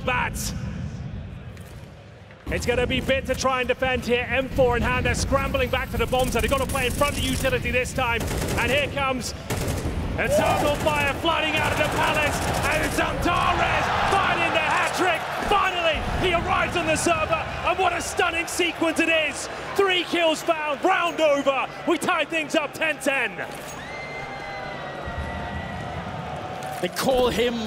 bats. It's going to be bit to try and defend here. M4 in hand, they're scrambling back to the bomb site. They've got to play in front of the utility this time. And here comes a total fire flooding out of the palace. And Xantares finding the hat-trick. Finally, he arrives on the server. And what a stunning sequence it is. 3 kills found, round over. We tie things up 10-10. They call him